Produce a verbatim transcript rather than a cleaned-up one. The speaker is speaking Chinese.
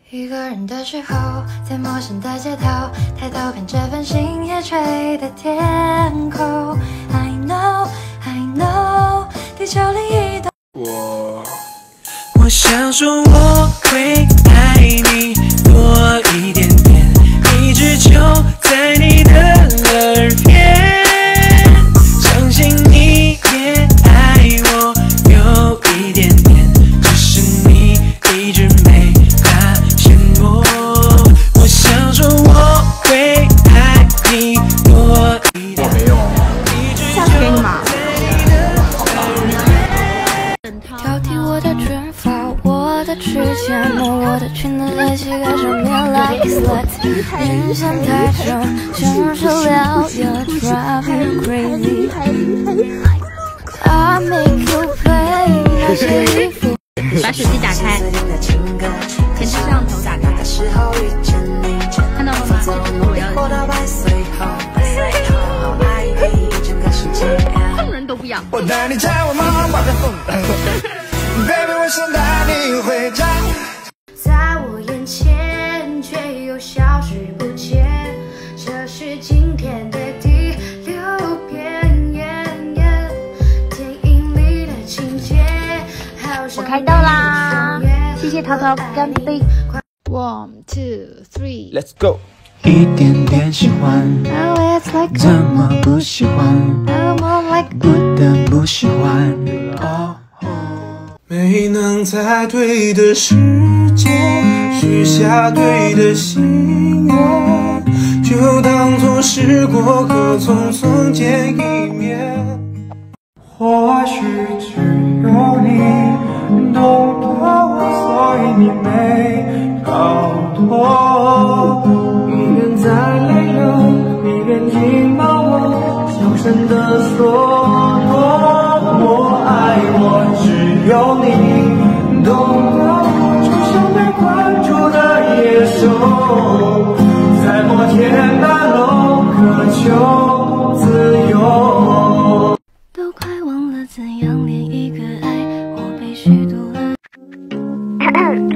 一个人的时候，在陌生的街头，抬头看这份星夜垂的天空。I know, I know， 地球另一端。 我我想说我会爱你多一点点，一直就在你的耳边，相信你也爱我有一点点，只是你一直没发现我。我想说我会爱你多一点点， 下次给你吗？ 挑剔我的卷发，我的指甲，摸我的裙子在膝盖上面 like slut， 眼线太重，承受不了 ，You drive me crazy。I make you pay， 那些衣服。 把手机打开，前置摄像头打开，看到了吗？我要送人都不要。 我带你在我梦外的风，baby， 我想带你回家。 在我眼前，却又消失不见。这是今天的第六遍，电影里的情节。 我开刀啦！谢谢淘淘，干杯 ！One two three， ，Let's go。 一点点喜欢，怎么不喜欢？不得不喜欢。哦，没能在对的时间许下对的心愿，就当作是过客，匆匆见一面。或许只有你懂得我，所以你没逃脱。一边在泪流，一边紧抱我，小声地说我爱我，只有你懂得我，就像被关注的野兽，在摩天大楼渴求自由。 都快忘了怎样恋一个爱，我被虚度了。